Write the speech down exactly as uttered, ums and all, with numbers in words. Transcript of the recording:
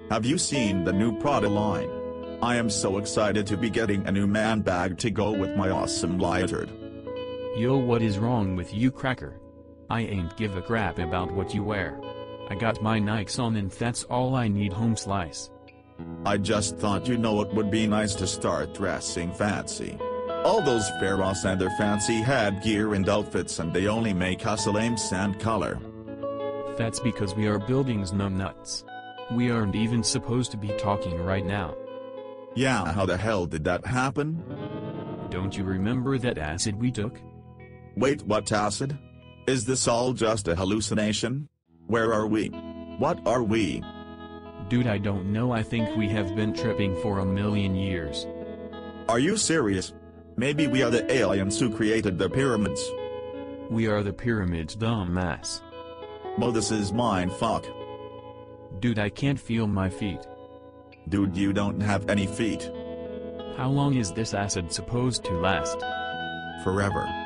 Have you seen the new Prada line? I am so excited to be getting a new man bag to go with my awesome lighter. Yo, what is wrong with you, cracker? I ain't give a crap about what you wear. I got my Nikes on and that's all I need, home slice. I just thought, you know, it would be nice to start dressing fancy. All those pharaohs and their fancy headgear and outfits, and they only make us a lame sand color. That's because we are buildings, numbnuts. We aren't even supposed to be talking right now. Yeah, how the hell did that happen? Don't you remember that acid we took? Wait, what acid? Is this all just a hallucination? Where are we? What are we? Dude, I don't know, I think we have been tripping for a million years. Are you serious? Maybe we are the aliens who created the pyramids. We are the pyramids, dumbass. Well, this is mind fuck. Dude, I can't feel my feet. Dude, you don't have any feet. How long is this acid supposed to last? Forever.